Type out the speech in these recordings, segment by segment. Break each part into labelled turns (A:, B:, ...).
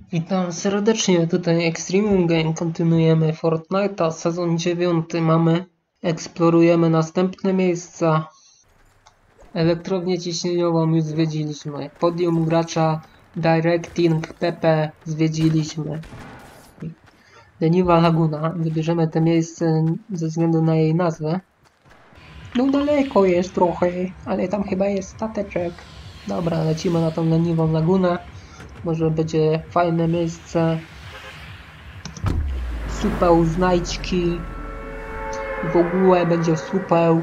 A: Witam serdecznie, tutaj Extreme Game, kontynuujemy Fortnite'a, sezon 9 mamy, eksplorujemy następne miejsca. Elektrownię ciśnieniową już zwiedziliśmy, podium gracza Directing PP zwiedziliśmy. Leniwa Laguna, wybierzemy to miejsce ze względu na jej nazwę. No daleko jest trochę, ale tam chyba jest stateczek. Dobra, lecimy na tą leniwą lagunę. Może będzie fajne miejsce. Supeł, znajdźki. W ogóle będzie supeł.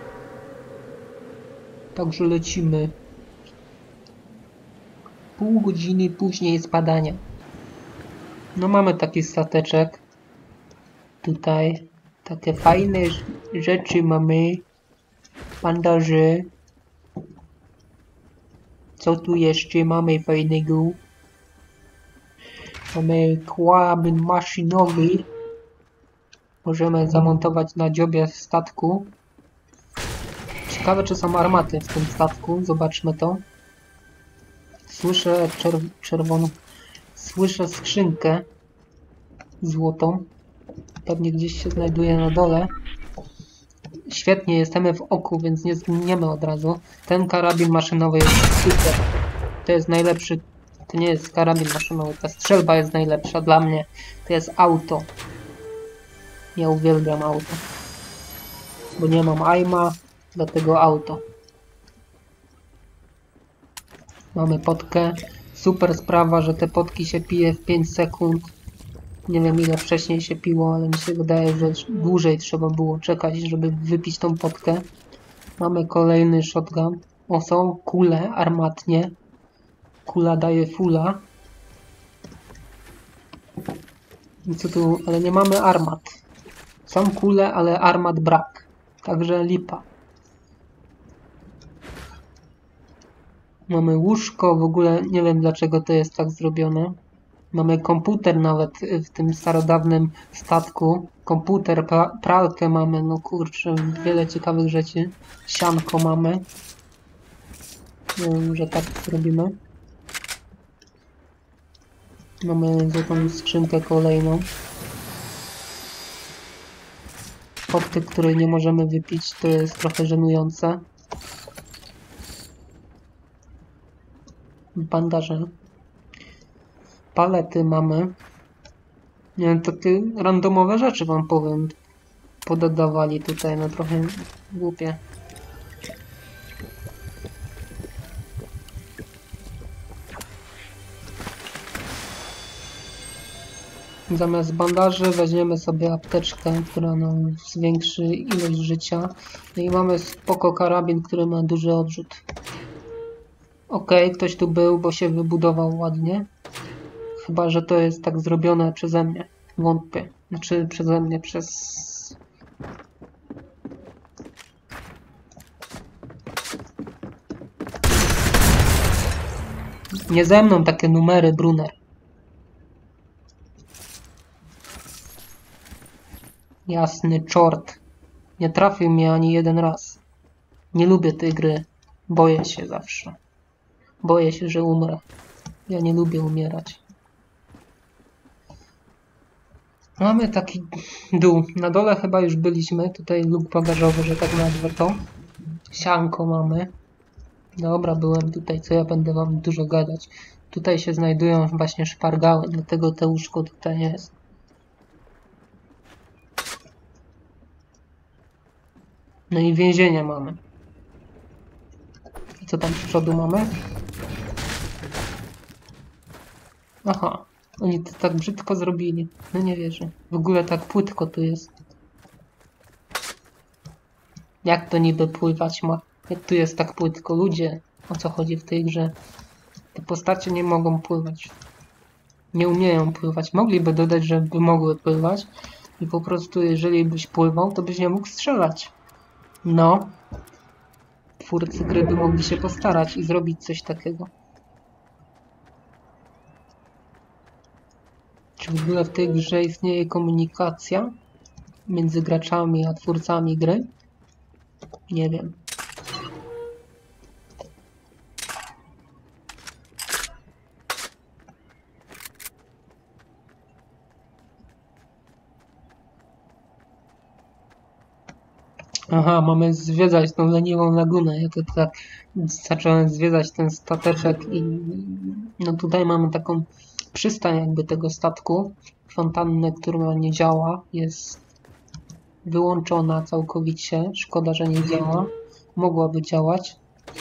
A: Także lecimy. Pół godziny później spadania. No mamy taki stateczek. Tutaj takie fajne rzeczy mamy. Bandaże. Co tu jeszcze mamy fajnego? Mamy karabin maszynowy. Możemy zamontować na dziobie statku. Ciekawe, czy są armaty w tym statku. Zobaczmy to. Słyszę czerwoną. Słyszę skrzynkę złotą. Pewnie gdzieś się znajduje na dole. Świetnie, jesteśmy w oku, więc nie zginiemy od razu. Ten karabin maszynowy jest super. To jest najlepszy. To nie jest karabin maszynowy. Ta strzelba jest najlepsza dla mnie. To jest auto. Ja uwielbiam auto. Bo nie mam aima, dlatego auto. Mamy potkę. Super sprawa, że te potki się pije w 5 sekund. Nie wiem, ile wcześniej się piło, ale mi się wydaje, że dłużej trzeba było czekać, żeby wypić tą potkę. Mamy kolejny shotgun. O, są kule armatnie. Kula daje fula. I co tu? Ale nie mamy armat. Są kule, ale armat brak. Także lipa. Mamy łóżko. W ogóle nie wiem, dlaczego to jest tak zrobione. Mamy komputer nawet w tym starodawnym statku. Komputer, pralkę mamy, no kurczę, wiele ciekawych rzeczy. Sianko mamy. Nie wiem, że tak zrobimy. Mamy złotą skrzynkę kolejną. Potkę, której nie możemy wypić, to jest trochę żenujące. Bandaże. Palety mamy. Nie wiem, takie randomowe rzeczy wam powiem. Pododawali tutaj, no trochę głupie. Zamiast bandaży weźmiemy sobie apteczkę, która nam zwiększy ilość życia. No i mamy spoko karabin, który ma duży odrzut. Okej, ktoś tu był, bo się wybudował ładnie. Chyba, że to jest tak zrobione przeze mnie. Wątpię. Znaczy przeze mnie, przez... Nie ze mną takie numery, Brunner. Jasny czort. Nie trafił mnie ani jeden raz. Nie lubię tej gry. Boję się zawsze. Boję się, że umrę. Ja nie lubię umierać. Mamy taki dół. Na dole chyba już byliśmy. Tutaj luk bagażowy, że tak nazwę to. Sianko mamy. Dobra, byłem tutaj. Co ja będę wam dużo gadać. Tutaj się znajdują właśnie szpargały. Dlatego to łóżko tutaj jest. No i więzienie mamy. I co tam z przodu mamy? Aha. Oni to tak brzydko zrobili. No nie wierzę. W ogóle tak płytko tu jest. Jak to niby pływać ma? Jak tu jest tak płytko? Ludzie, o co chodzi w tej grze? Te postacie nie mogą pływać. Nie umieją pływać. Mogliby dodać, żeby mogły pływać. I po prostu, jeżeli byś pływał, to byś nie mógł strzelać. No. Twórcy gry by mogli się postarać i zrobić coś takiego. Czy w ogóle w tej grze istnieje komunikacja między graczami a twórcami gry? Nie wiem. Aha, mamy zwiedzać tą leniwą lagunę. Ja to tak zacząłem zwiedzać ten stateczek i no tutaj mamy taką przystań jakby tego statku. Fontannę, która nie działa. Jest wyłączona całkowicie. Szkoda, że nie działa. Mogłaby działać.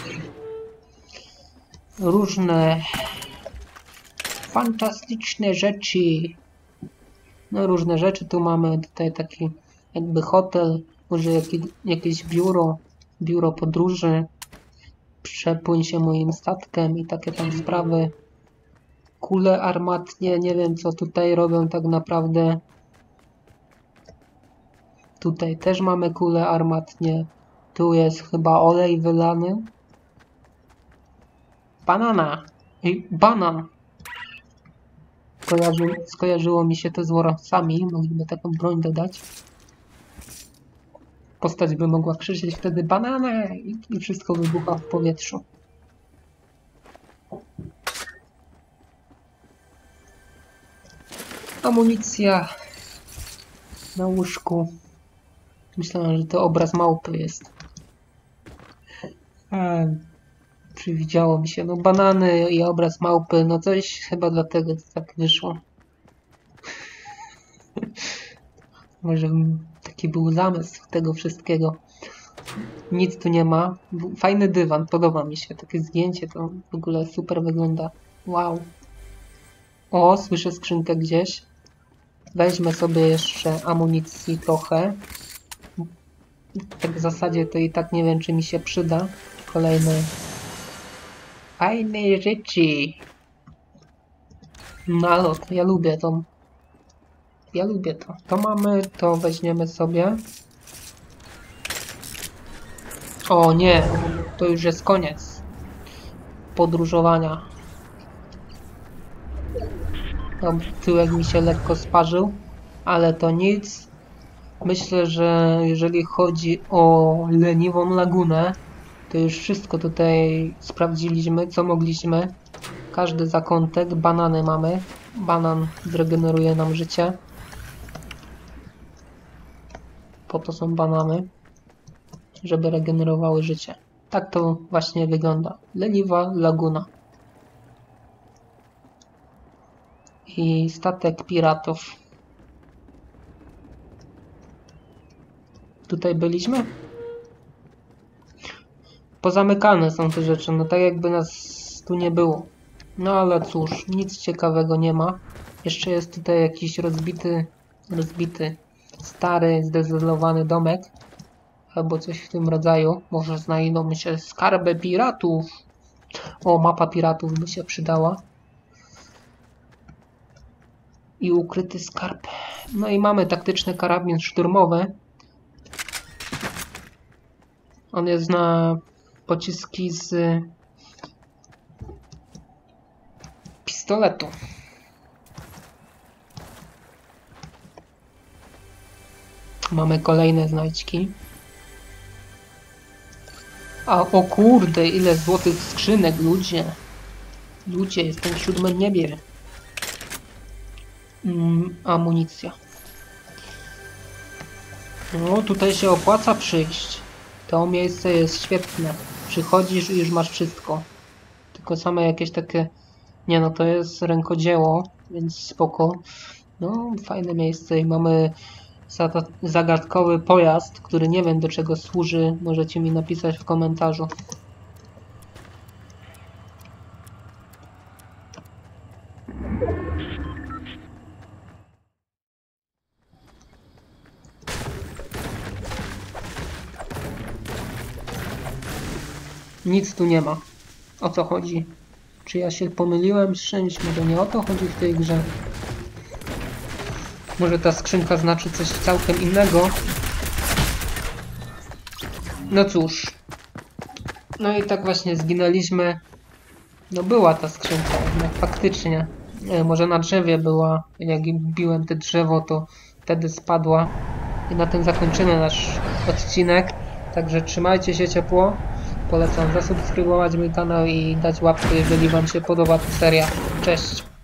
A: Różne fantastyczne rzeczy. No różne rzeczy tu mamy. Tutaj taki jakby hotel. Może jakieś biuro podróży. Przepłyń się moim statkiem i takie tam sprawy. Kule armatnie. Nie wiem co tutaj robią tak naprawdę. Tutaj też mamy kule armatnie. Tu jest chyba olej wylany. Banana! Ej, banan! Skojarzyło mi się to z Warowcami. Mogliby taką broń dodać. Postać by mogła krzyczeć wtedy banana i wszystko wybucha w powietrzu. Amunicja na łóżku. Myślałem, że to obraz małpy jest. Przywidziało mi się. No banany i obraz małpy. No coś chyba dlatego to tak wyszło. Może taki był zamysł tego wszystkiego. Nic tu nie ma. Fajny dywan, podoba mi się. Takie zdjęcie to w ogóle super wygląda. Wow. O, słyszę skrzynkę gdzieś. Weźmy sobie jeszcze amunicji trochę. Tak w zasadzie to i tak nie wiem, czy mi się przyda. Kolejne fajne rzeczy. Nalot, ja lubię to. Ja lubię to. To mamy, to weźmiemy sobie. O nie, to już jest koniec podróżowania. Dobra, tyłek mi się lekko sparzył, ale to nic. Myślę, że jeżeli chodzi o leniwą lagunę, to już wszystko tutaj sprawdziliśmy, co mogliśmy. Każdy zakątek, banany mamy. Banan zregeneruje nam życie. Po to są banany, żeby regenerowały życie. Tak to właśnie wygląda. Leniwa laguna. I statek piratów. Tutaj byliśmy? Pozamykane są te rzeczy, no tak jakby nas tu nie było. No ale cóż, nic ciekawego nie ma. Jeszcze jest tutaj jakiś rozbity, stary, zdezolowany domek. Albo coś w tym rodzaju. Może znajdą się skarby piratów. O, mapa piratów by się przydała. I ukryty skarb. No i mamy taktyczny karabin szturmowy. On jest na pociski z pistoletu. Mamy kolejne znajdźki. A o kurde, ile złotych skrzynek, ludzie. Ludzie, jestem w 7. niebie. Amunicja. No, tutaj się opłaca przyjść. To miejsce jest świetne. Przychodzisz i już masz wszystko. Tylko same jakieś takie... Nie no, to jest rękodzieło, więc spoko. No, fajne miejsce i mamy zagadkowy pojazd, który nie wiem do czego służy. Możecie mi napisać w komentarzu. Nic tu nie ma. O co chodzi? Czy ja się pomyliłem z czymś? Może nie o to chodzi w tej grze? Może ta skrzynka znaczy coś całkiem innego? No cóż. No i tak właśnie zginęliśmy. No była ta skrzynka, jednak faktycznie. Może na drzewie była. Jak biłem te drzewo, to wtedy spadła. I na tym zakończymy nasz odcinek. Także trzymajcie się ciepło. Polecam zasubskrybować mój kanał i dać łapkę, jeżeli wam się podoba ta seria. Cześć!